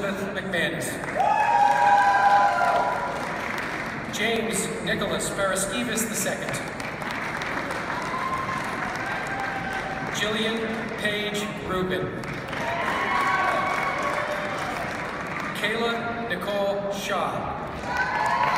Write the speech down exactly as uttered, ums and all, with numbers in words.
Elizabeth McManus. James Nicholas Paraskevas the second. Jillian Paige Rubin. Kayla Nicole Shaw.